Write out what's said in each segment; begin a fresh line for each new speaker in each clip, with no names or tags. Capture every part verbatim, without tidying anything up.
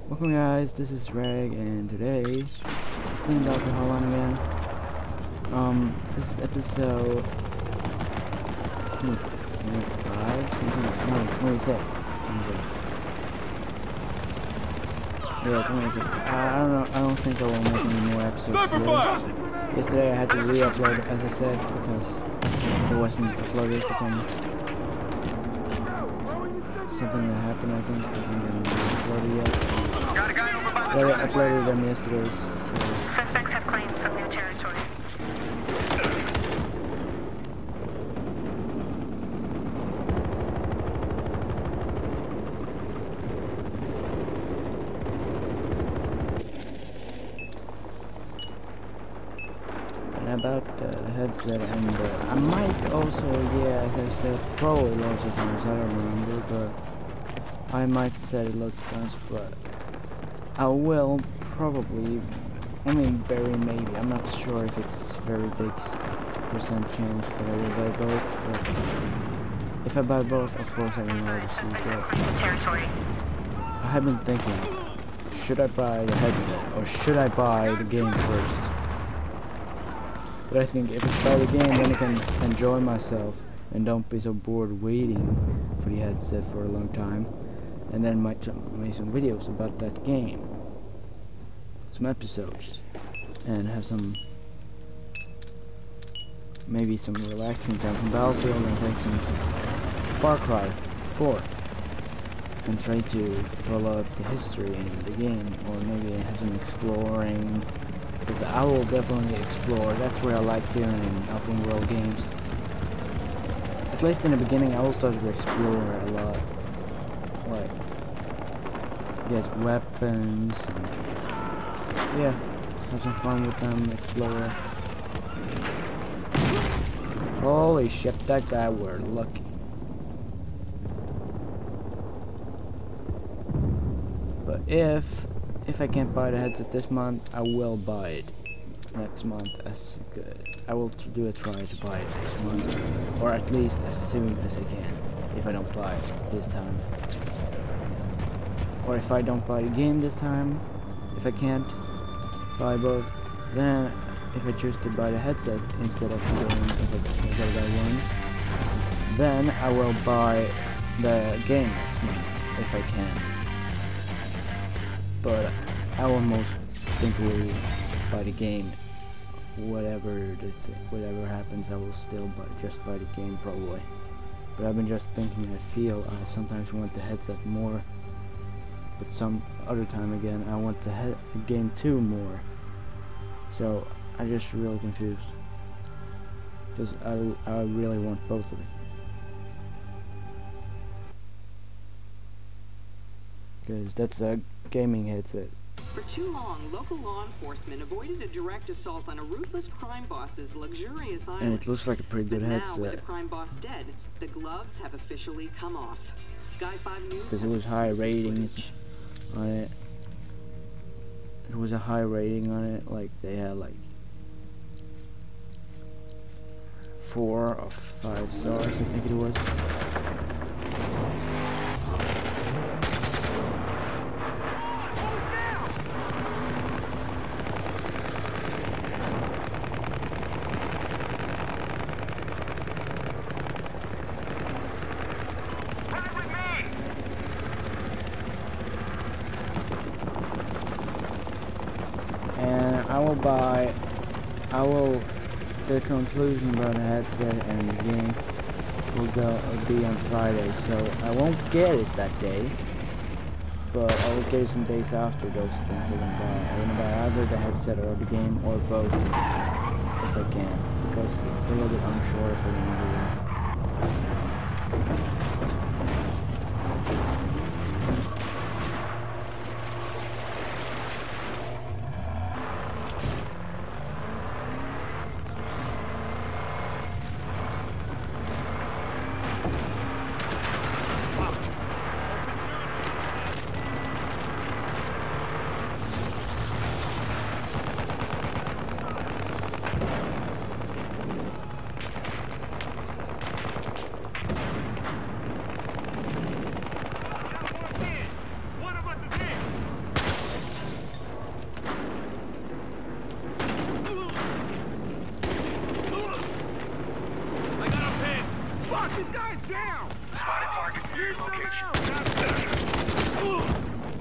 Welcome guys, this is Reg, and today, playing Doctor Holland again. Um, this is episode twenty-five, something like, no, twenty-six. Yeah, twenty-six. Uh, I don't know, I don't think I will make any more episodes today. Yesterday I had to re-upload, as I said, because it wasn't uploaded for some something that happened, I think. I didn't upload it yet.
Got a guy over by the
Yeah, I uploaded them yesterday. So.
Suspects have claimed some new territory.
And about the uh, headset, and uh, I might also, yeah, as I said, probably loads of times, I don't remember, but I might set it loads of times, but I will probably, I mean, very maybe, I'm not sure if it's very big percent chance that I will buy both, but if I buy both, of course I will obviously get.
Territory.
I have been thinking, should I buy the headset, or should I buy the game first? But I think if I buy the game, then I can enjoy myself and don't be so bored waiting for the headset for a long time, and then might make some videos about that game, some episodes, and have some, maybe some relaxing time from Battlefield, and take some Far Cry four, and try to follow up the history in the game, or maybe have some exploring. Because I will definitely explore. That's what I like doing in open world games. At least in the beginning, I will start to explore a lot. Like, get weapons, and yeah, have some fun with them, explore. Holy shit, that guy were lucky. But if If I can't buy the headset this month, I will buy it next month. As good, I will do a try to buy it next month, or at least as soon as I can. If I don't buy it this time, or if I don't buy the game this time, if I can't buy both, then if I choose to buy the headset instead of the game, if I, if I buy one, then I will buy the game next month if I can. But I will most simply buy the game. Whatever the th whatever happens, I will still buy just buy the game probably. But I've been just thinking. I feel I sometimes want the headset more, but some other time again I want the, he the game too more. So I'm just really confused because I I really want both of it. Because that's a gaming headset.
For too long, local law enforcement avoided a direct assault on a ruthless crime boss's luxurious island.
And it looks like a pretty good
but now,
headset.
with the crime boss dead, the gloves have officially come off. Sky five News
Because it was high ratings on it. It was a high rating on it. Like they had like four or five stars, I think it was. I will buy, I will, the conclusion about the headset and the game will go, will be on Friday, so I won't get it that day, but I will get it some days after those things I'm gonna buy. I'm gonna buy either the headset or the game, or both, if I can, because it's a little bit unsure if I want to do that.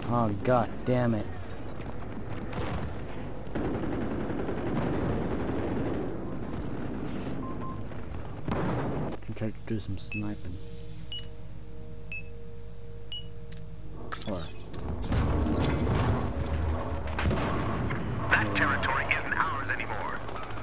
Oh god damn it. I tried to do some sniping. Or
That territory isn't ours anymore.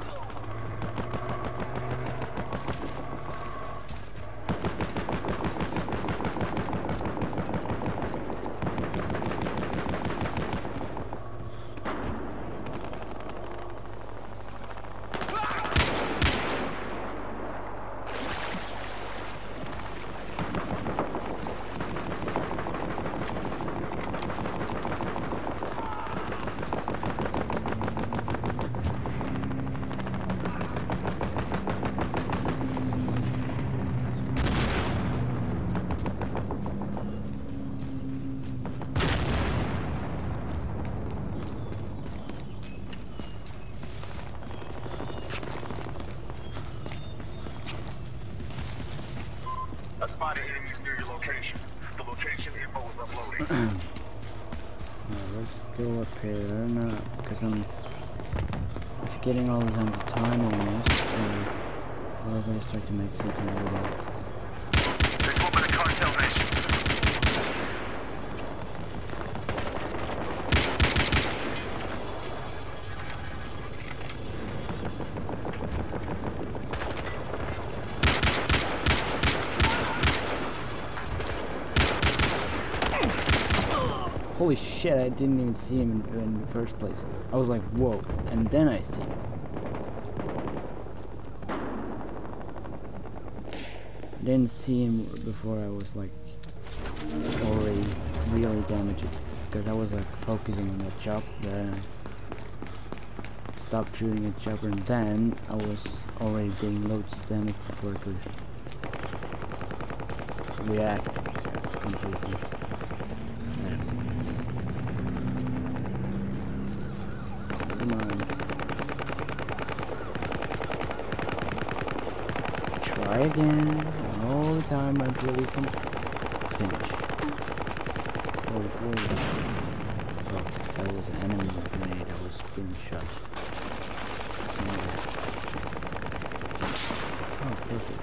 I spotted enemies near your location. The location info is uploading.
yeah, let's go up here. I don't know, because I'm getting all this onto time almost. So I'll really start to make some kind of video.
They open a cartel nation.
Holy shit, I didn't even see him in, in the first place. I was like, whoa, and then I see him. I didn't see him before I was like already really damaged, because I was like focusing on that chopper, then I stopped shooting at chopper, and then I was already getting loads of damage before I could react completely. Come on. Try again. All the time until we can finish. Oh, wait. Oh, that was an enemy grenade. I was being shot. Somewhere. Oh, perfect.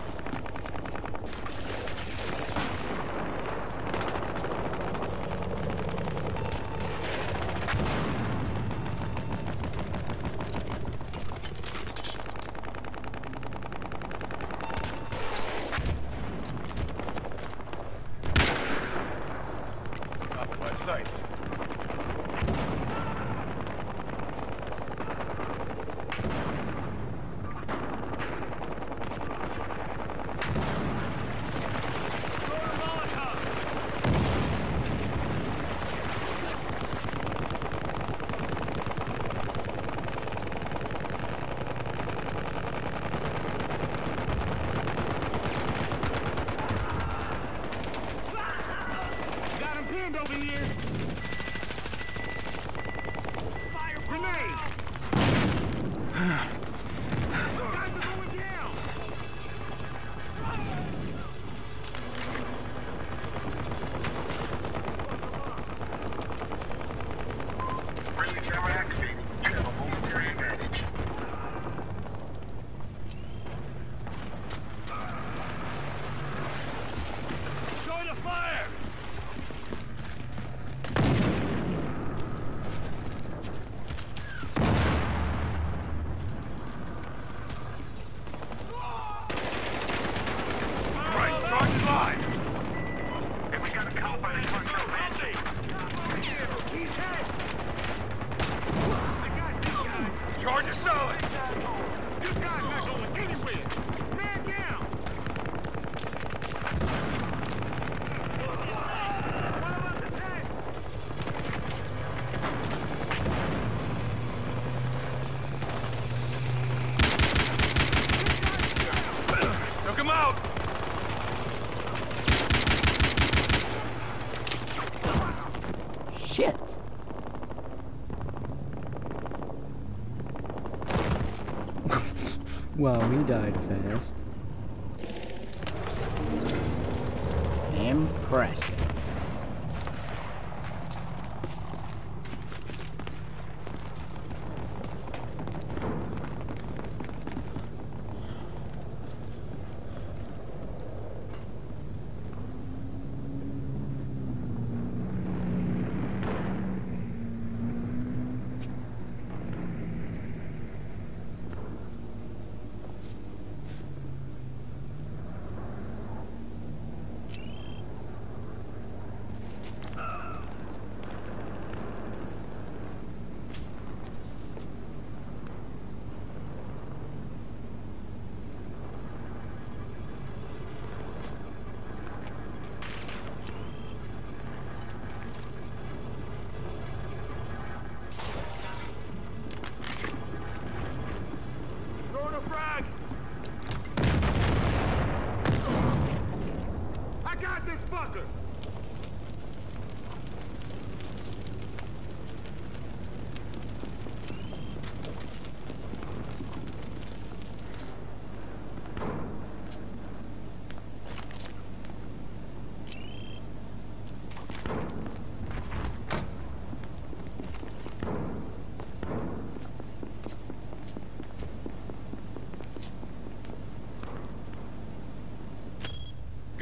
Sights.
Got him pinned over here. Fire grenade. Guys are going down.
Friendly camera activated. You have a momentary advantage.
Join the fire.
Right, charge is live.
And we got a cop by the cartel nation.
He's hit. I got this guy.
Charge is solid.
This guy's not going anywhere. Man down. One of us is dead.
Took him out.
Shit! Well, he died fast. Impressive.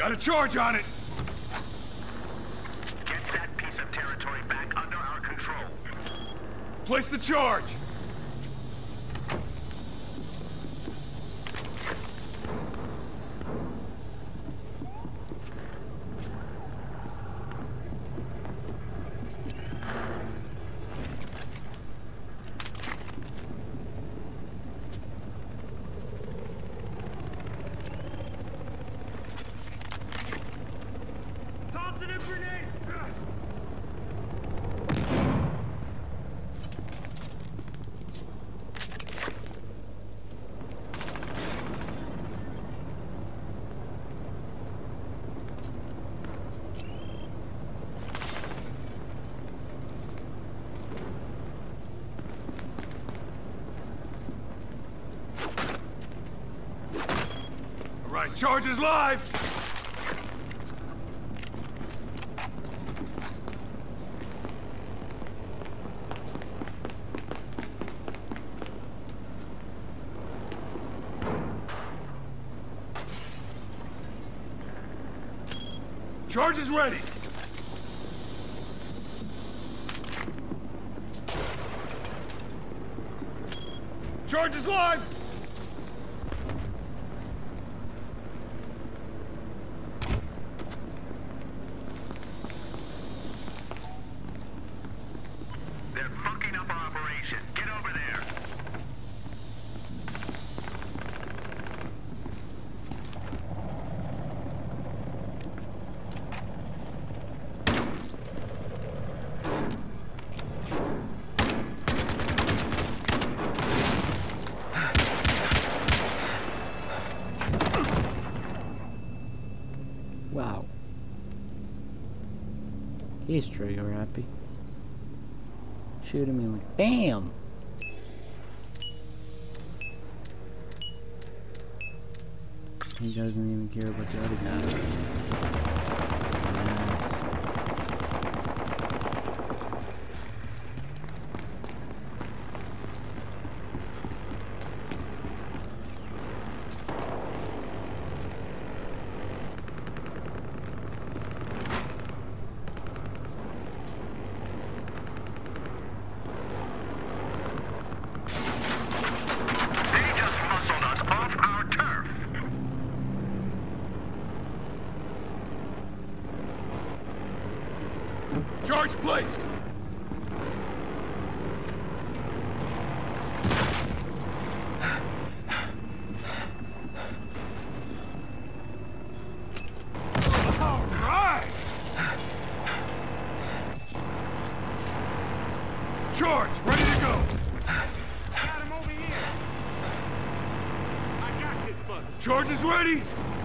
Got a charge on it.
Get that piece of territory back under our control.
Place the charge.
Tossing a grenade!
All right, charge is live. Charge is ready. Charge is live.
They're fucking up our operation. Get over there.
Wow. He's trigger happy. Shooting me like BAM! He doesn't even care about the other guy. Nice.
They just muscled us off our turf.
Charge placed. All right. Charge, ready to go.
Got him over here. I got this bug.
Charge is ready.